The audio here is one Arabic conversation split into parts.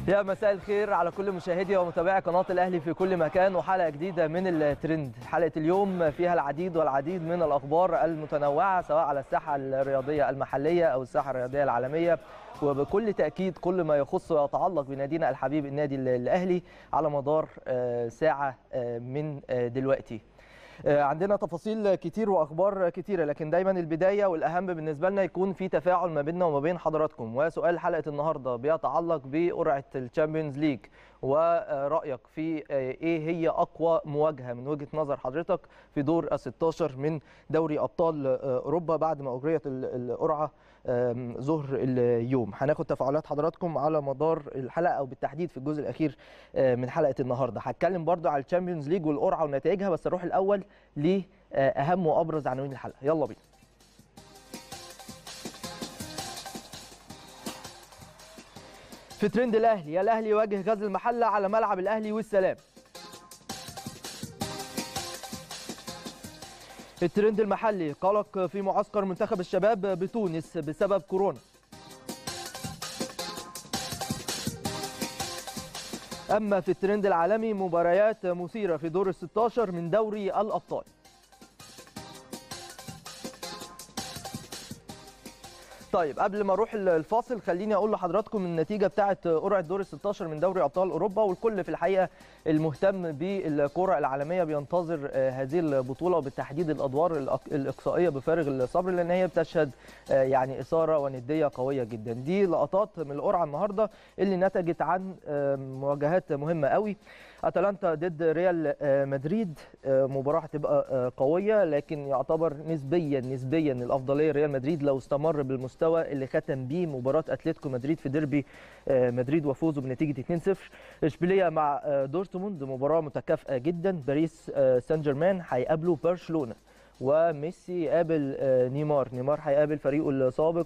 يا مساء الخير على كل مشاهدي ومتابعي قناة الأهلي في كل مكان، وحلقة جديدة من الترند. حلقة اليوم فيها العديد والعديد من الأخبار المتنوعة سواء على الساحة الرياضية المحلية أو الساحة الرياضية العالمية، وبكل تأكيد كل ما يخص ويتعلق بنادينا الحبيب النادي الأهلي على مدار ساعة من دلوقتي. عندنا تفاصيل كتير واخبار كتيره، لكن دايما البدايه والاهم بالنسبه لنا يكون في تفاعل ما بيننا وما بين حضراتكم. وسؤال حلقه النهارده بيتعلق بقرعه الشامبيونز ليج، ورايك في ايه هي اقوى مواجهه من وجهه نظر حضرتك في دور ال16 من دوري ابطال اوروبا بعد ما اجريت القرعه ظهر اليوم. هناخد تفاعلات حضراتكم على مدار الحلقه، او بالتحديد في الجزء الاخير من حلقه النهارده. هتكلم برضو على الشامبيونز ليج والقرعه ونتائجها، بس اروح الاول لاهم وابرز عناوين الحلقه. يلا بينا. في ترند الاهلي، الاهلي يواجه غزل المحله على ملعب الاهلي والسلام. الترند المحلي، قلق في معسكر منتخب الشباب بتونس بسبب كورونا. أما في الترند العالمي، مباريات مثيرة في دور ال16 من دوري الأبطال. طيب قبل ما اروح الفاصل خليني اقول لحضراتكم النتيجه بتاعه قرعه دور ال16 من دوري ابطال اوروبا، والكل في الحقيقه المهتم بالكره العالميه بينتظر هذه البطوله، وبالتحديد الادوار الاقصائيه بفارغ الصبر، لان هي بتشهد يعني اثاره ونديه قويه جدا. دي لقطات من القرعه النهارده اللي نتجت عن مواجهات مهمه قوي. اتلانتا ضد ريال مدريد، مباراه هتبقى قويه، لكن يعتبر نسبيا الافضليه ريال مدريد لو استمر بالمستوى اللي ختم بيه مباراه اتلتيكو مدريد في ديربي مدريد وفوزه بنتيجه 2-0. اشبيليه مع دورتموند، مباراه متكافئه جدا. باريس سان جيرمان هيقابلوا برشلونه، وميسي يقابل نيمار هيقابل فريقه السابق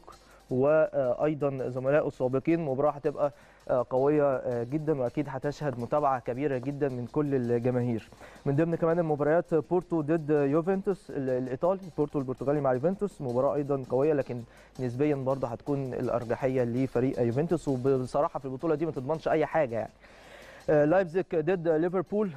وايضا زملائه السابقين. مباراه هتبقى قويه جدا، واكيد هتشهد متابعه كبيره جدا من كل الجماهير. من ضمن كمان المباريات بورتو ضد يوفنتوس الايطالي، بورتو البرتغالي مع يوفنتوس، مباراه ايضا قويه، لكن نسبيا برضه هتكون الارجحيه لفريق يوفنتوس، وبصراحه في البطوله دي ما تضمنش اي حاجه يعني. لايبزيج ضد ليفربول،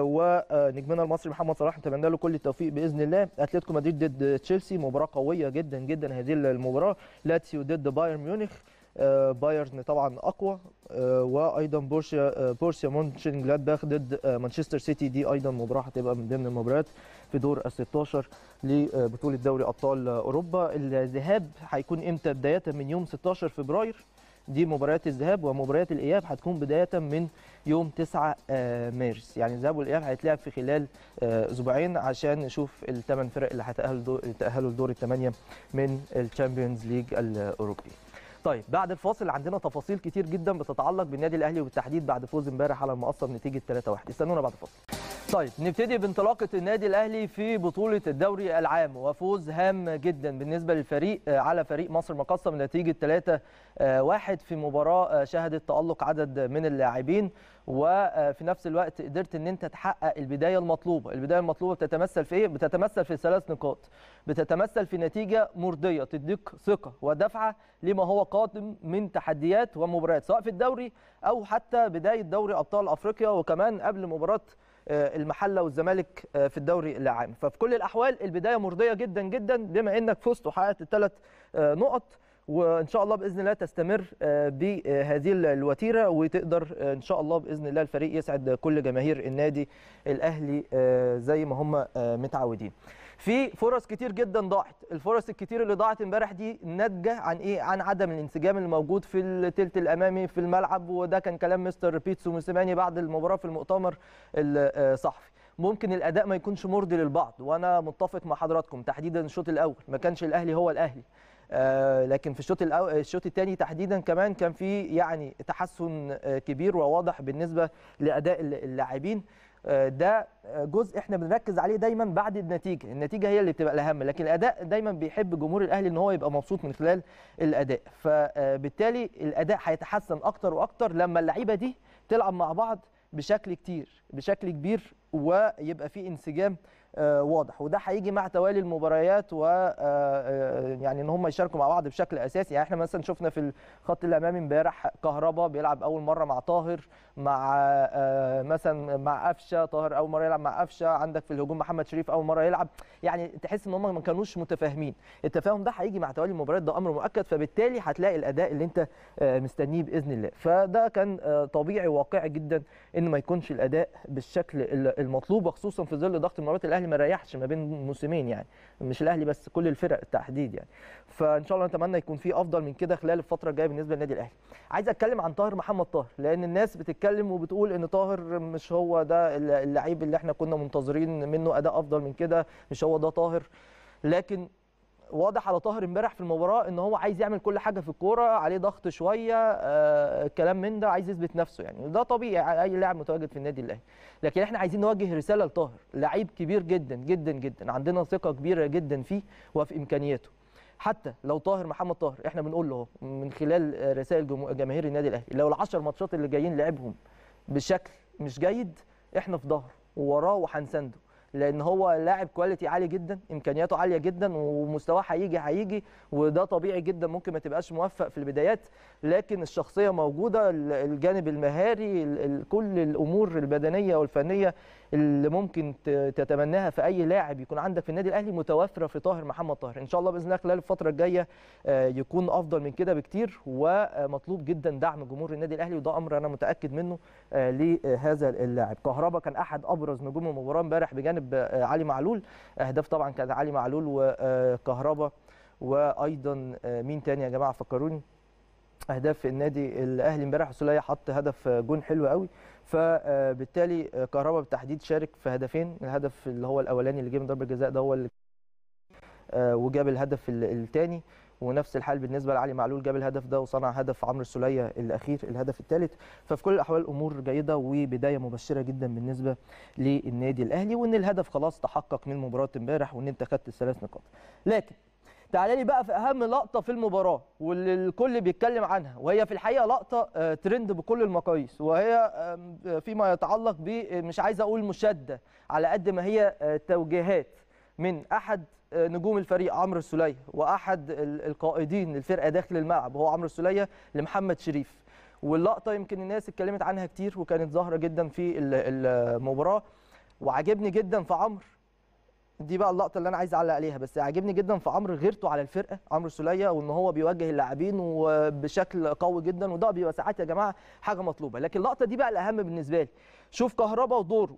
ونجمنا المصري محمد صلاح نتمنى له كل التوفيق باذن الله. اتلتيكو مدريد ضد تشيلسي، مباراه قويه جدا جدا هذه المباراه. لاتسيو ضد بايرن ميونخ، بايرن طبعا اقوى، وايضا بورسيا مونشنجلادباخ ضد مانشستر سيتي، دي ايضا مباراه هتبقى من ضمن المباريات في دور ال16 لبطوله دوري ابطال اوروبا. الذهاب هيكون امتى؟ بدايه من يوم 16 فبراير، دي مباريات الذهاب، ومباريات الاياب هتكون بدايه من يوم 9 مارس. يعني الذهاب والاياب هيتلعب في خلال اسبوعين عشان نشوف الثمان فرق اللي هيتاهلوا لدور الثمانيه من الشامبيونز ليج الاوروبي. طيب بعد الفاصل عندنا تفاصيل كتير جدا بتتعلق بالنادي الاهلي، وبالتحديد بعد فوز امبارح على المقصه بنتيجه 3-1. استنونا بعد الفاصل. طيب نبتدي بانطلاقه النادي الاهلي في بطوله الدوري العام، وفوز هام جدا بالنسبه للفريق على فريق مصر المقاصه بنتيجه 3-1 في مباراه شهدت تالق عدد من اللاعبين، وفي نفس الوقت قدرت ان انت تحقق البدايه المطلوبه. البدايه المطلوبه بتتمثل في ايه؟ بتتمثل في 3 نقاط، بتتمثل في نتيجه مرضيه تديك ثقه ودفعه لما هو قادم من تحديات ومباريات، سواء في الدوري او حتى بدايه دوري ابطال افريقيا، وكمان قبل مباراه المحله والزمالك في الدوري العام. ففي كل الاحوال البدايه مرضيه جدا جدا، بما انك فزت وحققت ال3 نقط، وان شاء الله باذن الله تستمر بهذه الوتيره، وتقدر ان شاء الله باذن الله الفريق يسعد كل جماهير النادي الاهلي زي ما هم متعودين. في فرص كتير جدا ضاعت، الفرص الكتير اللي ضاعت امبارح دي ناتجه عن ايه؟ عن عدم الانسجام اللي موجود في الثلث الامامي في الملعب، وده كان كلام مستر بيتسو موسيماني بعد المباراه في المؤتمر الصحفي. ممكن الاداء ما يكونش مرضي للبعض، وانا متفق مع حضراتكم، تحديدا الشوط الاول ما كانش الاهلي هو الاهلي، لكن في الشوط الثاني تحديدا كمان كان في يعني تحسن كبير وواضح بالنسبه لاداء اللاعبين. ده جزء احنا بنركز عليه دايما بعد النتيجه هي اللي بتبقى الاهم، لكن الاداء دايما بيحب جمهور الاهلي ان هو يبقى مبسوط من خلال الاداء، فبالتالي الاداء هيتحسن اكتر واكتر لما اللعيبه دي تلعب مع بعض بشكل كبير، ويبقى في انسجام واضح، وده هيجي مع توالي المباريات و يعني ان هم يشاركوا مع بعض بشكل اساسي. يعني احنا مثلا شفنا في الخط الامامي امبارح كهربا بيلعب اول مره مع طاهر، مع مثلا مع قفشه، طاهر اول مره يلعب مع قفشه، عندك في الهجوم محمد شريف اول مره يلعب. يعني تحس ان هم ما كانوش متفاهمين. التفاهم ده هيجي مع توالي المباريات، ده امر مؤكد، فبالتالي هتلاقي الاداء اللي انت مستنيه باذن الله. فده كان طبيعي وواقعي جدا ان ما يكونش الاداء بالشكل المطلوب، وخصوصا في ظل ضغط المباريات. الاهلي ما ريحش ما بين موسمين، يعني مش الاهلي بس، كل الفرق التحديد يعني. فان شاء الله نتمنى يكون في افضل من كده خلال الفتره الجايه بالنسبه للنادي الاهلي. عايز اتكلم عن طاهر محمد طاهر، لان الناس بتتكلم وبتقول ان طاهر مش هو ده اللعيب اللي احنا كنا منتظرين منه اداء افضل من كده، مش هو ده طاهر. لكن واضح على طاهر امبارح في المباراه ان هو عايز يعمل كل حاجه في الكوره، عليه ضغط شويه، كلام من ده، عايز يثبت نفسه. يعني ده طبيعي اي لاعب متواجد في النادي الاهلي. لكن احنا عايزين نوجه رساله لطاهر، لعيب كبير جدا جدا جدا، عندنا ثقه كبيره جدا فيه وفي امكانياته. حتى لو طاهر محمد طاهر، احنا بنقول له من خلال رسائل جماهير النادي الاهلي، لو ال10 ماتشات اللي جايين لعبهم بشكل مش جيد، احنا في ظهره ووراه وهنسنده، لان هو لاعب كواليتي عالي جدا، امكانياته عاليه جدا، ومستواه هيجي، وده طبيعي جدا. ممكن ما تبقاش موفق في البدايات، لكن الشخصيه موجوده، الجانب المهاري، كل الامور البدنيه والفنيه اللي ممكن تتمناها في اي لاعب يكون عندك في النادي الاهلي متوفره في طاهر محمد طاهر. ان شاء الله باذن الله خلال الفتره الجايه يكون افضل من كده بكتير، ومطلوب جدا دعم جمهور النادي الاهلي، وده امر انا متاكد منه لهذا اللاعب. كهربا كان احد ابرز نجوم المباراه امبارح بجانب علي معلول. اهداف طبعا كان علي معلول وكهربا، وايضا مين تاني يا جماعه فكروني؟ اهداف النادي الاهلي امبارح، السوليه حط هدف جون حلو قوي. فبالتالي كهربا بالتحديد شارك في هدفين، الهدف اللي هو الاولاني اللي جه من ضربه جزاء ده هو اللي وجاب الهدف الثاني، ونفس الحال بالنسبه لعلي معلول، جاب الهدف ده وصنع هدف عمرو السوليه الاخير الهدف الثالث. ففي كل الاحوال امور جيده وبدايه مبشره جدا بالنسبه للنادي الاهلي، وان الهدف خلاص تحقق من مباراه امبارح، وان انت خدت الثلاث نقاط. لكن تعالى لي بقى في اهم لقطه في المباراه واللي الكل بيتكلم عنها، وهي في الحقيقه لقطه ترند بكل المقاييس، وهي فيما يتعلق ب مش عايز اقول مشاده على قد ما هي توجيهات من احد نجوم الفريق عمرو السوليه، واحد القائدين للفرقه داخل الملعب هو عمرو السوليه، لمحمد شريف. واللقطه يمكن الناس اتكلمت عنها كتير وكانت ظاهره جدا في المباراه، وعجبني جدا في عمرو. دي بقى اللقطه اللي انا عايز اعلق عليها، بس عاجبني جدا في عمرو غيرته على الفرقه، عمرو السوليه، وان هو بيوجه اللاعبين وبشكل قوي جدا، وده بيبقى ساعات يا جماعه حاجه مطلوبه. لكن اللقطه دي بقى الاهم بالنسبه لي، شوف كهربا ودوره،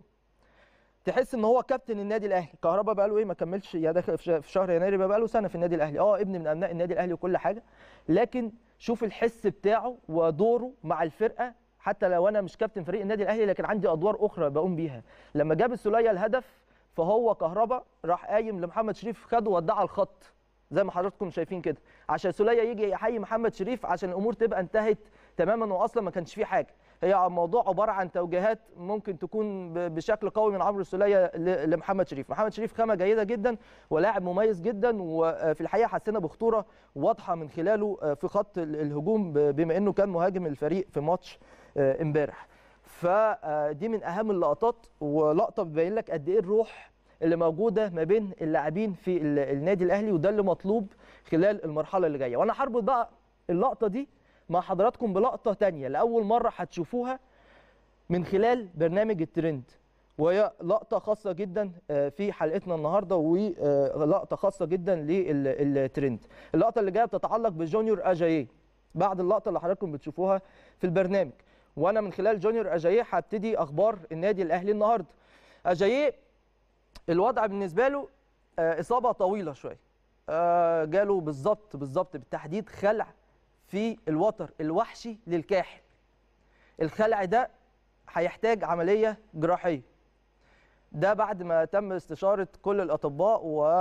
تحس ان هو كابتن النادي الاهلي. كهربا بقى له ايه، ما كملش يا داخل في شهر يناير، بقى له سنه في النادي الاهلي، ابن من ابناء النادي الاهلي وكل حاجه. لكن شوف الحس بتاعه ودوره مع الفرقه، حتى لو انا مش كابتن فريق النادي الاهلي لكن عندي ادوار اخرى بقوم بيها. لما جاب السوليه الهدف، فهو كهربا راح قايم لمحمد شريف، خده ودعه على الخط زي ما حضراتكم شايفين كده، عشان سوليه يجي يحيي محمد شريف، عشان الامور تبقى انتهت تماما، واصلا ما كانش فيه حاجه. هي الموضوع عباره عن توجيهات ممكن تكون بشكل قوي من عمرو السوليه لمحمد شريف. محمد شريف خامه جيده جدا ولاعب مميز جدا، وفي الحقيقه حسينا بخطوره واضحه من خلاله في خط الهجوم، بما انه كان مهاجم الفريق في ماتش امبارح. فدي من اهم اللقطات، ولقطه بتبين لك قد ايه الروح اللي موجوده ما بين اللاعبين في النادي الاهلي، وده اللي مطلوب خلال المرحله اللي جايه. وانا هربط بقى اللقطه دي مع حضراتكم بلقطه ثانيه لاول مره هتشوفوها من خلال برنامج الترند، وهي لقطه خاصه جدا في حلقتنا النهارده، ولقطه خاصه جدا للترند. اللقطه اللي جايه بتتعلق بجونيور اجاييه، بعد اللقطه اللي حضراتكم بتشوفوها في البرنامج. وانا من خلال جونيور اجاييه هبتدي اخبار النادي الاهلي النهارده. اجاييه الوضع بالنسبه له اصابه طويله شويه، جاله بالظبط بالتحديد خلع في الوتر الوحشي للكاحل. الخلع ده هيحتاج عمليه جراحيه، ده بعد ما تم استشاره كل الاطباء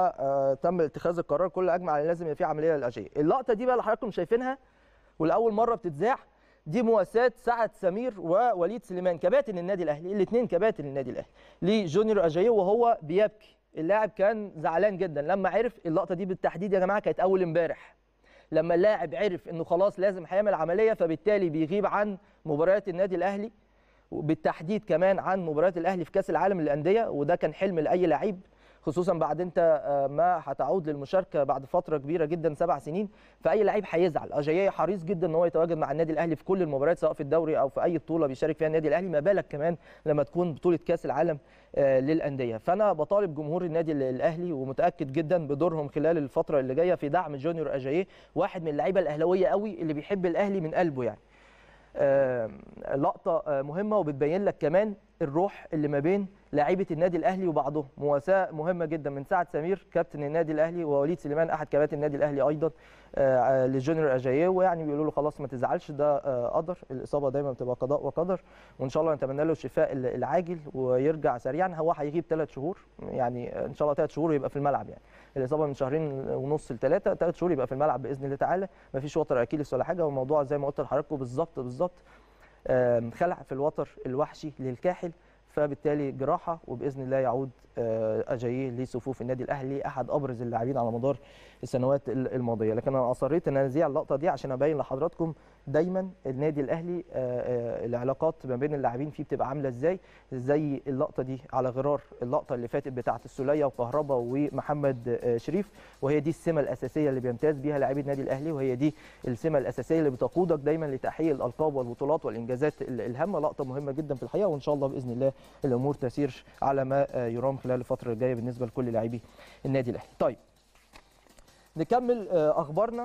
وتم اتخاذ القرار كل اجمع ان لازم يبقى في عمليه للاجاييه. اللقطه دي بقى اللي حضراتكم شايفينها ولاول مره بتتذاع، دي مواساه سعد سمير ووليد سليمان كباتن النادي الاهلي، الاثنين كباتن النادي الاهلي، لجونيور اجاييه وهو بيبكي. اللاعب كان زعلان جدا لما عرف اللقطه دي بالتحديد يا جماعه، كانت اول امبارح لما اللاعب عرف انه خلاص لازم هيعمل عمليه، فبالتالي بيغيب عن مباريات النادي الاهلي، وبالتحديد كمان عن مباريات الاهلي في كاس العالم للانديه، وده كان حلم لاي لعيب خصوصا بعد انت ما هتعود للمشاركه بعد فتره كبيره جدا 7 سنين، فاي لعيب هيزعل. اجاييه حريص جدا ان هو يتواجد مع النادي الاهلي في كل المباريات سواء في الدوري او في اي بطوله بيشارك فيها النادي الاهلي، ما بالك كمان لما تكون بطوله كاس العالم للانديه. فانا بطالب جمهور النادي الاهلي ومتاكد جدا بدورهم خلال الفتره اللي جايه في دعم جونيور اجاييه، واحد من اللعيبه الاهلاويه قوي اللي بيحب الاهلي من قلبه يعني. لقطه مهمه وبتبين لك كمان الروح اللي ما بين لاعيبه النادي الاهلي وبعضهم، مواساه مهمه جدا من سعد سمير كابتن النادي الاهلي ووليد سليمان احد كباتن النادي الاهلي ايضا لجونيور اجاييه، ويعني بيقولوا له خلاص ما تزعلش، ده قدر، الاصابه دايما بتبقى قضاء وقدر، وان شاء الله نتمنى له الشفاء العاجل ويرجع سريعا. هو هيغيب 3 شهور يعني ان شاء الله 3 شهور يبقى في الملعب، يعني الاصابه من 2.5 ل3 3 شهور يبقى في الملعب باذن الله تعالى، ما فيش وتر اكيليس ولا حاجه، والموضوع زي ما قلت لحضراتكم بالظبط خلع في الوتر الوحشي للكاحل، فبالتالي جراحه، وباذن الله يعود اجاييه لصفوف النادي الاهلي احد ابرز اللاعبين على مدار السنوات الماضيه. لكن انا اصريت ان اذيع اللقطه دي عشان ابين لحضراتكم دايما النادي الاهلي العلاقات ما بين اللاعبين فيه بتبقى عامله ازاي، زي اللقطه دي على غرار اللقطه اللي فاتت بتاعه السوليه وكهربا ومحمد شريف، وهي دي السمه الاساسيه اللي بيمتاز بيها لاعبي النادي الاهلي، وهي دي السمه الاساسيه اللي بتقودك دايما لتحقيق الالقاب والبطولات والانجازات الهامه. لقطه مهمه جدا في الحقيقه، وان شاء الله باذن الله الامور تسير على ما يرام خلال الفتره الجايه بالنسبه لكل لاعبي النادي الاهلي. طيب نكمل اخبارنا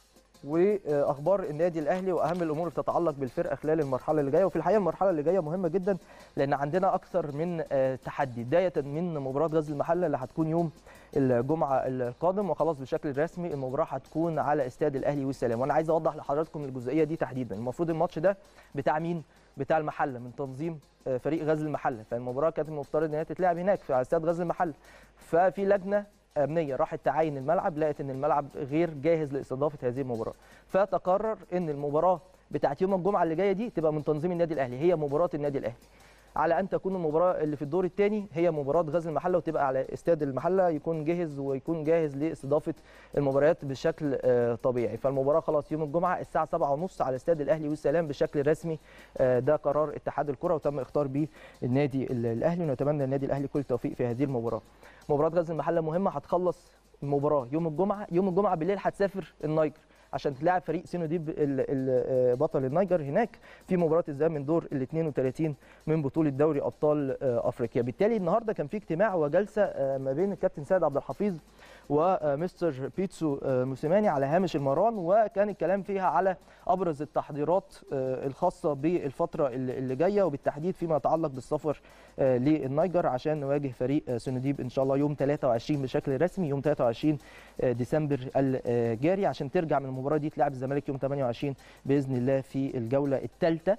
واخبار النادي الاهلي واهم الامور اللي بتتعلق بالفرقه خلال المرحله اللي جايه. وفي الحقيقه المرحله اللي جايه مهمه جدا لان عندنا اكثر من تحدي، بدايه من مباراه غزل المحله اللي هتكون يوم الجمعه القادم، وخلاص بشكل رسمي المباراه هتكون على استاد الاهلي والسلام. وانا عايز اوضح لحضراتكم الجزئيه دي تحديدا. المفروض الماتش ده بتاع مين؟ بتاع المحله، من تنظيم فريق غزل المحله، فالمباراه كانت المفترض ان هي تتلعب هناك في استاد غزل المحله، ففي لجنه امنيه راحت تعاين الملعب، لقت ان الملعب غير جاهز لاستضافه هذه المباراه، فتقرر ان المباراه بتاعت يوم الجمعه اللي جايه دي تبقى من تنظيم النادي الاهلي، هي مباراه النادي الاهلي، على ان تكون المباراه اللي في الدور الثاني هي مباراه غزل المحله، وتبقى على استاد المحله يكون جاهز ويكون جاهز لاستضافه المباريات بشكل طبيعي. فالمباراه خلاص يوم الجمعه الساعه 7:30 على استاد الاهلي والسلام بشكل رسمي، ده قرار اتحاد الكره وتم اختار به النادي الاهلي، ونتمنى النادي الاهلي كل التوفيق في هذه المباراه. مباراه غزل المحله مهمه، هتخلص المباراه يوم الجمعه، يوم الجمعه بالليل هتسافر النيجر عشان تلاعب فريق سينوديب بطل النيجر هناك في مباراه الذهاب من دور ال 32 من بطوله دوري ابطال افريقيا. بالتالي النهارده كان في اجتماع وجلسه ما بين الكابتن سيد عبد الحفيظ ومستر بيتسو موسيماني على هامش المران، وكان الكلام فيها على ابرز التحضيرات الخاصه بالفتره اللي جايه، وبالتحديد فيما يتعلق بالسفر للنيجر عشان نواجه فريق سينوديب ان شاء الله يوم 23 بشكل رسمي، يوم 23 ديسمبر الجاري، عشان ترجع من المباراه دي تلعب الزمالك يوم 28 باذن الله في الجوله الثالثه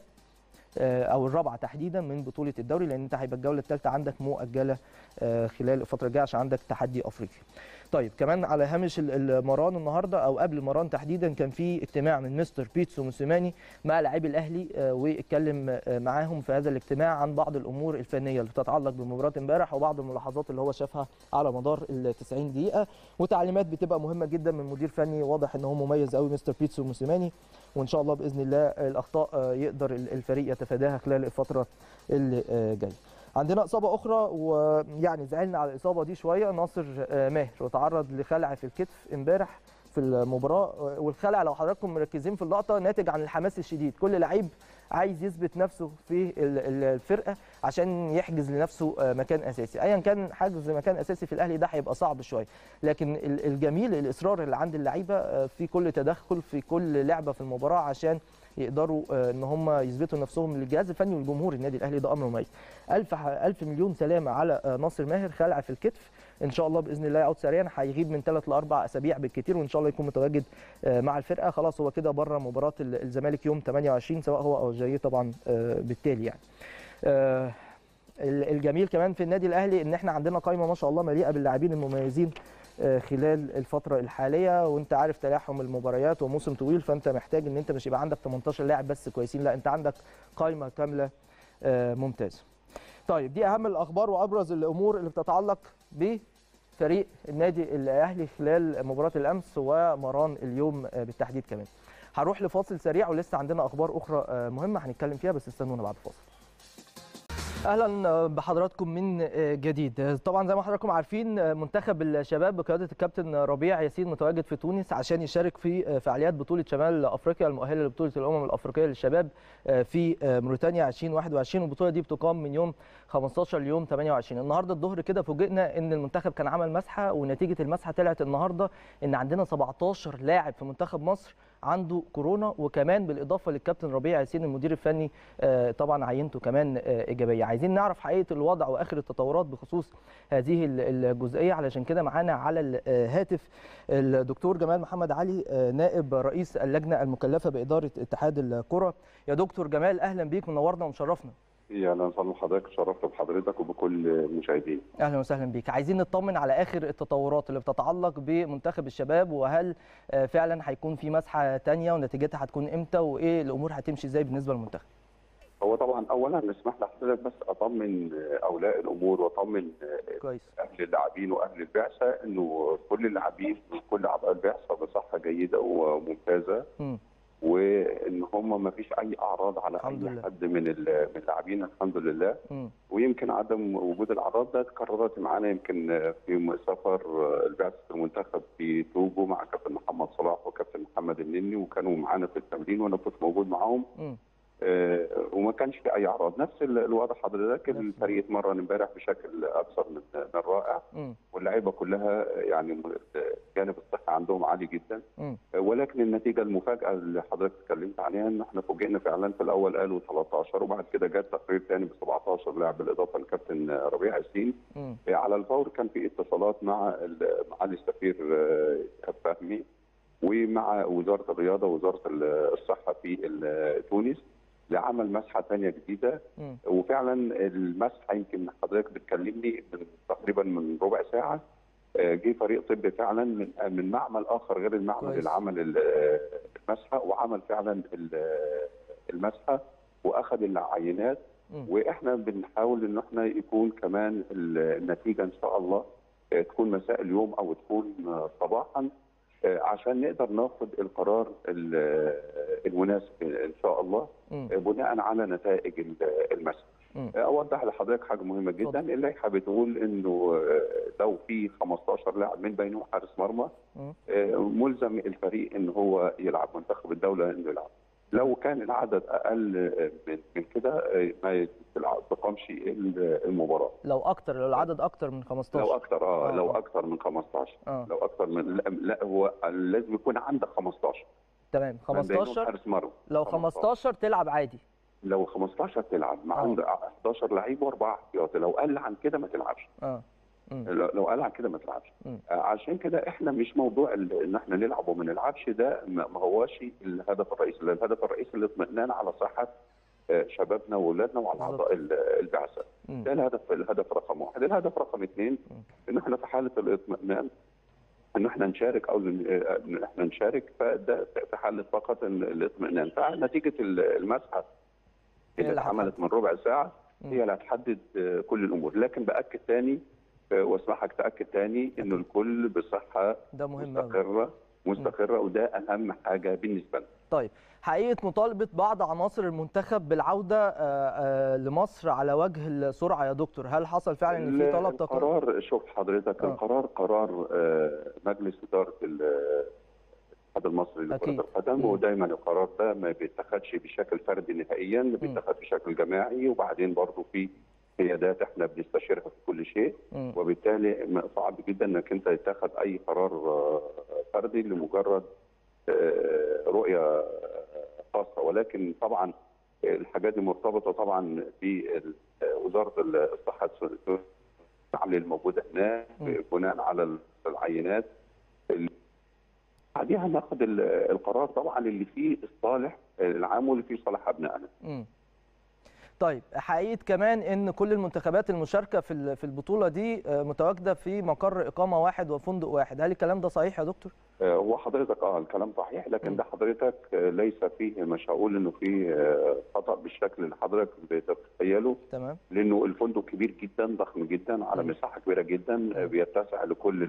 او الرابعه تحديدا من بطوله الدوري، لان انت هيبقى الجوله الثالثه عندك مؤجله خلال الفتره الجايه عشان عندك تحدي افريقي. طيب كمان على هامش المران النهارده او قبل المران تحديدا كان في اجتماع من مستر بيتسو موسيماني مع لاعبي الاهلي، واتكلم معاهم في هذا الاجتماع عن بعض الامور الفنيه اللي بتتعلق بمباراه امبارح وبعض الملاحظات اللي هو شافها على مدار ال 90 دقيقه، وتعليمات بتبقى مهمه جدا من مدير فني واضح ان هو مميز قوي مستر بيتسو موسيماني، وان شاء الله باذن الله الاخطاء يقدر الفريق يتفاداها خلال الفتره اللي جايه. عندنا اصابه اخرى ويعني زعلنا على الاصابه دي شويه، ناصر ماهر وتعرض لخلع في الكتف امبارح في المباراه، والخلع لو حضراتكم مركزين في اللقطه ناتج عن الحماس الشديد، كل لعيب عايز يثبت نفسه في الفرقه عشان يحجز لنفسه مكان اساسي، ايا كان حجز مكان اساسي في الاهلي ده هيبقى صعب شويه، لكن الجميل الاصرار اللي عند اللعيبه في كل تدخل في كل لعبه في المباراه عشان يقدروا ان هم يثبتوا نفسهم للجهاز الفني والجمهور النادي الاهلي، ده امر مميز. الف مليون سلامه على ناصر ماهر، خلع في الكتف، ان شاء الله باذن الله يعود سريعا، هيغيب من 3 ل 4 اسابيع بالكثير، وان شاء الله يكون متواجد مع الفرقه، خلاص هو كده بره مباراه الزمالك يوم 28 سواء هو او جاي طبعا بالتالي يعني. الجميل كمان في النادي الاهلي ان احنا عندنا قائمه ما شاء الله مليئه باللاعبين المميزين خلال الفتره الحاليه، وانت عارف تلاحم المباريات وموسم طويل، فانت محتاج ان انت مش يبقى عندك 18 لاعب بس كويسين، لا انت عندك قائمه كامله ممتازه. طيب دي اهم الاخبار وابرز الامور اللي بتتعلق بفريق النادي الاهلي خلال مباراه الامس ومران اليوم بالتحديد. كمان هنروح لفاصل سريع ولسه عندنا اخبار اخرى مهمه هنتكلم فيها، بس استنونا بعد الفاصل. اهلا بحضراتكم من جديد. طبعا زي ما حضراتكم عارفين منتخب الشباب بقياده الكابتن ربيع ياسين متواجد في تونس عشان يشارك في فعاليات بطوله شمال افريقيا المؤهله لبطوله الامم الافريقيه للشباب في موريتانيا 2021. والبطوله دي بتقام من يوم 15 ليوم 28. النهارده الظهر كده فوجئنا ان المنتخب كان عمل مسحه، ونتيجه المسحه طلعت النهارده ان عندنا 17 لاعب في منتخب مصر عنده كورونا، وكمان بالاضافه للكابتن ربيع ياسين المدير الفني طبعا عينته كمان ايجابيه. عايزين نعرف حقيقه الوضع واخر التطورات بخصوص هذه الجزئيه، علشان كده معانا على الهاتف الدكتور جمال محمد علي نائب رئيس اللجنه المكلفه باداره اتحاد الكره. يا دكتور جمال اهلا بيك، منورنا ومشرفنا. اهلا وسهلا بحضرتك، اتشرفت بحضرتك وبكل المشاهدين. اهلا وسهلا بيك. عايزين نطمن على اخر التطورات اللي بتتعلق بمنتخب الشباب، وهل فعلا هيكون في مسحه ثانيه ونتيجتها هتكون امتى، وايه الامور هتمشي ازاي بالنسبه للمنتخب؟ هو طبعا اولا اسمح لحضرتك بس اطمن اولياء الامور واطمن كويس اهل اللاعبين واهل البعثه انه كل اللاعبين وكل اعضاء البعثه بصحه جيده وممتازه، وان هم ما فيش اي اعراض على اي حد من اللاعبين الحمد لله. ويمكن عدم وجود الاعراض ده اتكررت معانا يمكن في سفر البعثه المنتخب في توجو مع كابتن محمد صلاح وكابتن محمد النني، وكانوا معانا في التمرين وانا كنت موجود معاهم. وما كانش في اي اعراض. نفس الوضع حضرتك، الفريق اتمرن امبارح بشكل اكثر من رائع، واللعيبه كلها يعني جانب الصحه عندهم عالي جدا. ولكن النتيجه المفاجاه اللي حضرتك اتكلمت عليها ان احنا فوجئنا فعلا. في الاول قالوا 13 وبعد كده جت تقرير ثاني ب 17 لاعب بالاضافه للكابتن ربيع ياسين. على الفور كان في اتصالات مع معالي السفير فهمي ومع وزاره الرياضه ووزاره الصحه في تونس لعمل مسحه ثانيه جديده. وفعلا المسحه يمكن حضرتك بتكلمني من تقريبا من ربع ساعه جه فريق طبي فعلا من معمل اخر غير المعمل اللي عمل المسحه، وعمل فعلا المسحه واخذ العينات. واحنا بنحاول ان احنا يكون كمان النتيجه ان شاء الله تكون مساء اليوم او تكون صباحا، عشان نقدر ناخد القرار المناسب ان شاء الله بناء على نتائج المسح. اوضح لحضرتك حاجه مهمه جدا. اللائحه بتقول انه لو في 15 لاعب من بينهم حارس مرمى ملزم الفريق ان هو يلعب، منتخب الدوله انه يلعب. لو كان العدد اقل من كده ما تقامش المباراه. لو العدد اكتر من 15، لو اكتر لو اكتر من 15 لو اكتر من لا هو لازم يكون عندك 15. تمام 15 حارس مرمى. لو 15 تلعب عادي. لو 15 تلعب مع عندك 11 لعيب واربعه احتياطي. لو قل عن كده ما تلعبش. لو قال عن كده ما تلعبش. عشان كده احنا مش موضوع ان احنا نلعب وما نلعبش، ده ما هوش الهدف الرئيسي. الهدف الرئيسي الاطمئنان على صحه شبابنا واولادنا وعلى اعضاء البعثه. ده الهدف رقم واحد. الهدف رقم اثنين ان احنا في حاله الاطمئنان ان احنا نشارك او ان احنا نشارك، فده في حاله فقط الاطمئنان. فنتيجه المسحه اللي اتعملت من ربع ساعه هي اللي هتحدد كل الامور. لكن باكد ثاني واسمحك تاكد ثاني انه الكل بصحه ده مهم مستقره وده اهم حاجه بالنسبه لنا. طيب حقيقه مطالبه بعض عناصر المنتخب بالعوده لمصر على وجه السرعه يا دكتور، هل حصل فعلا ان في طلب تقرير؟ القرار شوف حضرتك قرار مجلس اداره الاتحاد المصري لكرة القدم، ودايما القرار ده ما بيتخذش بشكل فردي نهائيا، بيتخذ بشكل جماعي. وبعدين برضه في قيادات احنا بنستشيرها في كل شيء، وبالتالي صعب جدا انك انت تتخذ اي قرار فردي لمجرد رؤيه خاصه. ولكن طبعا الحاجات دي مرتبطه طبعا بوزاره الصحه العمل الموجوده هناك بناء على العينات. بعديها ناخد القرار طبعا اللي فيه الصالح العام واللي فيه صالح ابنائنا. طيب حقيقة كمان ان كل المنتخبات المشاركه في البطوله دي متواجده في مقر اقامه واحد وفندق واحد، هل الكلام ده صحيح يا دكتور؟ هو حضرتك الكلام صحيح، لكن ده حضرتك ليس فيه مش هقول انه فيه خطا بالشكل اللي حضرتك بتتخيله. تمام. لانه الفندق كبير جدا ضخم جدا على مساحه كبيره جدا بيتسع لكل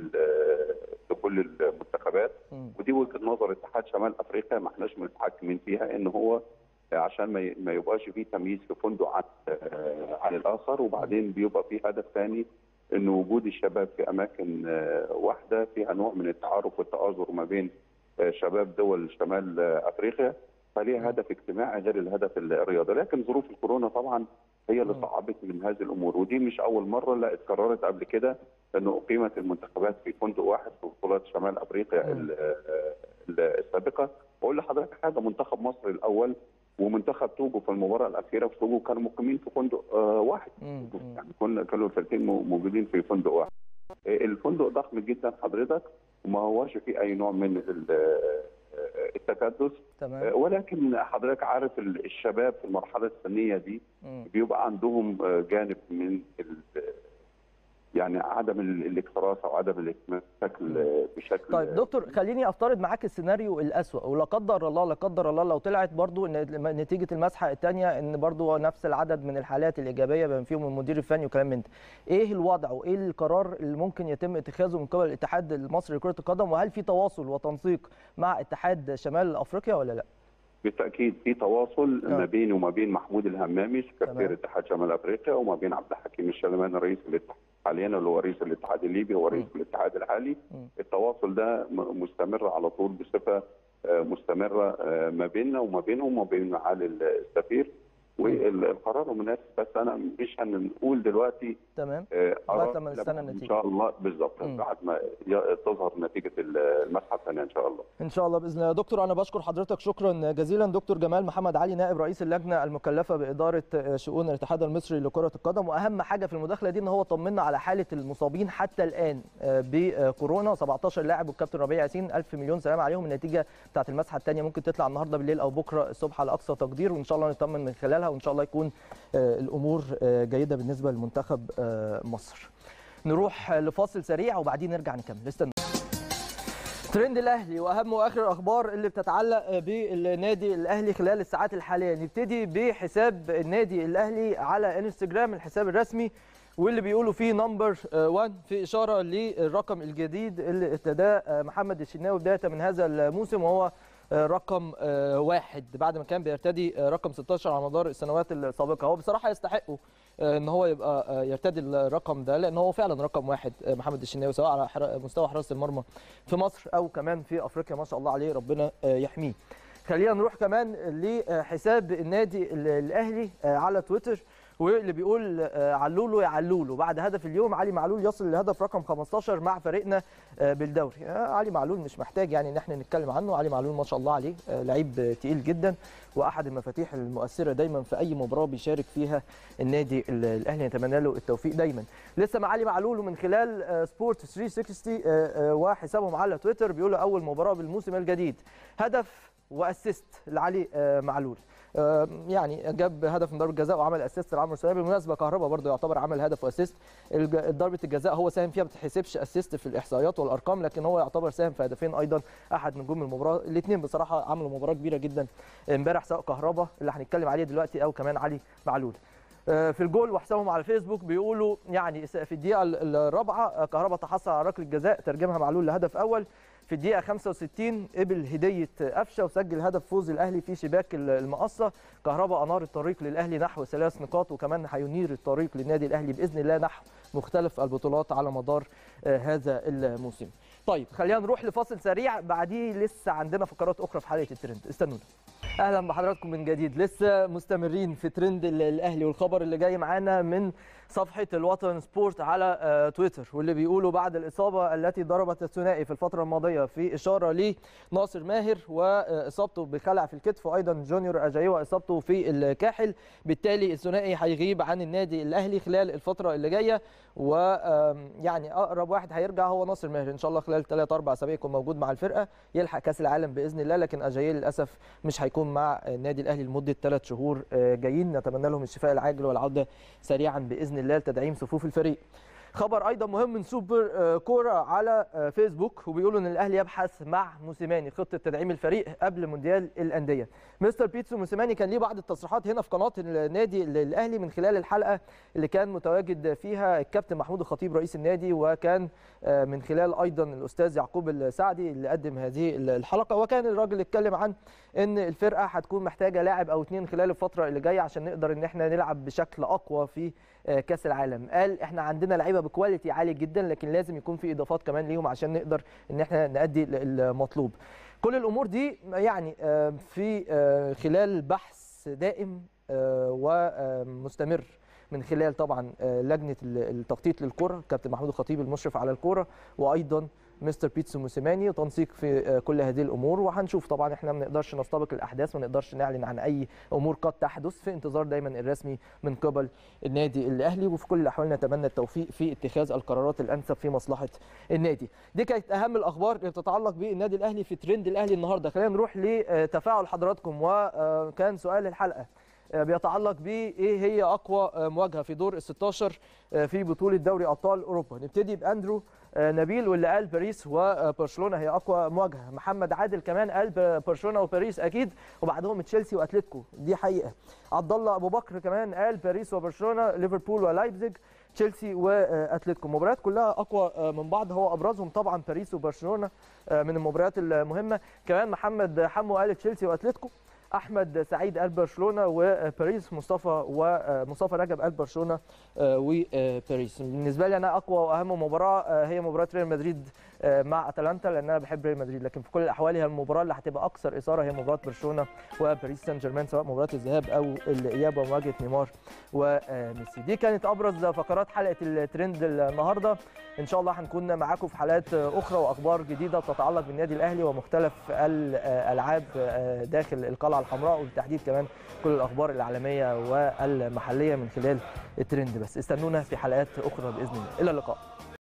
المنتخبات. ودي وجهه نظر اتحاد شمال افريقيا ما احناش متحكمين فيها، ان هو عشان ما يبقاش فيه تمييز في فندق عن الاخر. وبعدين بيبقى فيه هدف ثاني ان وجود الشباب في اماكن واحده فيها نوع من التعارف والتآزر ما بين شباب دول شمال افريقيا، فليها هدف اجتماعي غير الهدف الرياضي. لكن ظروف الكورونا طبعا هي اللي صعبت من هذه الامور، ودي مش اول مره، لا اتكررت قبل كده انه اقيمت المنتخبات في فندق واحد في بطولات شمال افريقيا السابقه. واقول لحضرتك حاجه، منتخب مصر الاول ومنتخب توجو في المباراه الاخيره في توجو كانوا مقيمين في فندق واحد، يعني كانوا الفريقين موجودين في فندق واحد. الفندق ضخم جدا حضرتك، وما هوش فيه اي نوع من التكدس. تمام. ولكن حضرتك عارف الشباب في المرحله السنيه دي بيبقى عندهم جانب من يعني عدم الاكتراث او عدم الاهتمام بشكل. طيب دكتور، خليني افترض معاك السيناريو الاسوأ، ولا قدر الله لا قدر الله لو طلعت برضو ان نتيجه المسحه الثانيه ان برضو نفس العدد من الحالات الايجابيه بما فيهم المدير الفني وكلام من ده، ايه الوضع وايه القرار اللي ممكن يتم اتخاذه من قبل الاتحاد المصري لكره القدم؟ وهل في تواصل وتنسيق مع اتحاد شمال افريقيا ولا لا؟ بالتاكيد في تواصل ما بيني وما بين محمود الهمامي سكرتير اتحاد شمال افريقيا، وما بين عبد الحكيم الشلماني رئيس الاتحاد حاليا اللي هو رئيس الاتحاد الليبي، هو رئيس الاتحاد الحالي. التواصل ده مستمر على طول بصفه مستمره ما بيننا وما بينهم وما بين معالي السفير، والقرار مناسب. بس انا مش هنقول دلوقتي تمام لغايه لما نستنى النتيجه ان شاء الله. بالظبط بعد ما تظهر نتيجه المسحه الثانيه ان شاء الله. ان شاء الله باذن الله. دكتور انا بشكر حضرتك شكرا جزيلا. دكتور جمال محمد علي نائب رئيس اللجنه المكلفه باداره شؤون الاتحاد المصري لكره القدم، واهم حاجه في المداخله دي ان هو طمنا على حاله المصابين حتى الان بكورونا 17 لاعب، والكابتن ربيع ياسين الف مليون سلامه عليهم. النتيجه بتاعه المسحه الثانيه ممكن تطلع النهارده بالليل او بكره الصبح على اقصى تقدير، وان شاء الله نطمن من خلالها، وان شاء الله يكون الامور جيده بالنسبه لمنتخب مصر. نروح لفاصل سريع وبعدين نرجع نكمل. استنوا. ترند الاهلي واهم واخر الاخبار اللي بتتعلق بالنادي الاهلي خلال الساعات الحاليه. نبتدي بحساب النادي الاهلي على انستجرام، الحساب الرسمي، واللي بيقولوا فيه نمبر 1 في اشاره للرقم الجديد اللي ابتداه محمد الشناوي بدايه من هذا الموسم، وهو رقم 1 بعد ما كان بيرتدي رقم 16 على مدار السنوات السابقه. هو بصراحه يستحقه ان هو يبقى يرتدي الرقم ده، لان هو فعلا رقم 1 محمد الشناوي، سواء على مستوى حراسه المرمى في مصر او كمان في افريقيا، ما شاء الله عليه، ربنا يحميه. خلينا نروح كمان لحساب النادي الاهلي على تويتر، واللي بيقول علولو يا علولو، بعد هدف اليوم علي معلول يصل لهدف رقم 15 مع فريقنا بالدوري. علي معلول مش محتاج يعني ان احنا نتكلم عنه، علي معلول ما شاء الله عليه لعيب تقيل جدا، واحد المفاتيح المؤثره دايما في اي مباراه بيشارك فيها النادي الاهلي، نتمنى له التوفيق دايما. لسه مع علي معلول، ومن خلال سبورت 360 وحسابهم على تويتر بيقولوا اول مباراه بالموسم الجديد، هدف واسيست لعلي معلول. يعني جاب هدف من ضربه جزاء وعمل اسيست لعمرو سليمان. بالمناسبه كهربا برضه يعتبر عمل هدف واسيست. ضربه الجزاء هو ساهم فيها، ما بتتحسبش اسيست في الاحصائيات والارقام، لكن هو يعتبر ساهم في هدفين ايضا، احد نجوم المباراه. الاثنين بصراحه عملوا مباراه كبيره جدا امبارح، سواء كهربا اللي هنتكلم عليه دلوقتي او كمان علي معلول. في الجول وحسابهم على فيسبوك بيقولوا يعني في الدقيقه الرابعه كهربا تحصل على ركله جزاء ترجمها معلول لهدف اول. في الدقيقه 65 قبل هديه قفشه وسجل هدف فوز الاهلي في شباك المقصه. كهربا انار الطريق للاهلي نحو 3 نقاط، وكمان هينير الطريق للنادي الاهلي باذن الله نحو مختلف البطولات على مدار هذا الموسم. طيب خلينا نروح لفاصل سريع، بعديه لسه عندنا فقرات اخرى في حلقه الترند، استنونا. اهلا بحضراتكم من جديد، لسه مستمرين في ترند الاهلي، والخبر اللي جاي معانا من صفحه الوطن سبورت على تويتر، واللي بيقولوا بعد الاصابه التي ضربت الثنائي في الفتره الماضيه، في اشاره لناصر ماهر واصابته بخلع في الكتف، وايضا جونيور اجاي واصابته في الكاحل، بالتالي الثنائي هيغيب عن النادي الاهلي خلال الفتره اللي جايه، ويعني اقرب واحد هيرجع هو ناصر ماهر، ان شاء الله خلال 3-4 اسابيع يكون موجود مع الفرقه يلحق كاس العالم باذن الله، لكن اجاي للاسف مش هيكون مع النادي الاهلي لمده 3 شهور جايين، نتمنى لهم الشفاء العاجل والعوده سريعا باذن الله لتدعيم صفوف الفريق. خبر ايضا مهم من سوبر كوره على فيسبوك، وبيقولوا ان الاهلي يبحث مع موسيماني خطه تدعيم الفريق قبل مونديال الانديه. مستر بيتسو موسيماني كان ليه بعض التصريحات هنا في قناه النادي الاهلي من خلال الحلقه اللي كان متواجد فيها الكابتن محمود الخطيب رئيس النادي، وكان من خلال ايضا الاستاذ يعقوب السعدي اللي قدم هذه الحلقه. وكان الراجل اتكلم عن ان الفرقه هتكون محتاجه لاعب او اثنين خلال الفتره اللي جايه عشان نقدر ان احنا نلعب بشكل اقوى في كاس العالم. قال احنا عندنا لعيبه بكواليتي عالي جدا، لكن لازم يكون في اضافات كمان ليهم عشان نقدر ان احنا نأدي المطلوب. كل الامور دي يعني في خلال بحث دائم ومستمر من خلال طبعا لجنه التخطيط للكره، كابتن محمود الخطيب المشرف على الكره، وايضا مستر بيتسو موسيماني، تنسيق في كل هذه الامور. وهنشوف طبعا، احنا ما نقدرش نستبق الاحداث، ما نقدرش نعلن عن اي امور قد تحدث، في انتظار دايما الرسمي من قبل النادي الاهلي. وفي كل الاحوال نتمنى التوفيق في اتخاذ القرارات الانسب في مصلحه النادي. دي كانت اهم الاخبار اللي بتتعلق بالنادي الاهلي في ترند الاهلي النهارده. خلينا نروح لتفاعل حضراتكم، وكان سؤال الحلقه بيتعلق بايه هي اقوى مواجهه في دور ال16 في بطوله دوري ابطال اوروبا. نبتدي باندرو نبيل واللي قال باريس وبرشلونه هي اقوى مواجهه. محمد عادل كمان قال برشلونه وباريس اكيد، وبعدهم تشيلسي واتلتيكو، دي حقيقه. عبد الله ابو بكر كمان قال باريس وبرشلونه، ليفربول ولايبزيج، تشيلسي واتلتيكو. المباريات كلها اقوى من بعض، هو ابرزهم طبعا باريس وبرشلونه من المباريات المهمه. كمان محمد حمو قال تشيلسي واتلتيكو، احمد سعيد قال برشلونه وباريس، مصطفى رجب قال برشلونه وباريس. بالنسبه لي انا اقوى واهم مباراه هي مباراه ريال مدريد مع اتلانتا، لان انا بحب ريال مدريد، لكن في كل الاحوال هي المباراه اللي هتبقى اكثر اثاره هي مباراه برشلونه وباريس سان جيرمان، سواء مباراه الذهاب او الاياب ومواجهه نيمار وميسي. دي كانت ابرز فقرات حلقه الترند النهارده. ان شاء الله هنكون معاكم في حلقات اخرى واخبار جديده تتعلق بالنادي الاهلي ومختلف الالعاب داخل القلعه الحمراء، وبالتحديد كمان كل الاخبار العالميه والمحليه من خلال الترند. بس استنونا في حلقات اخرى باذن الله. الى اللقاء.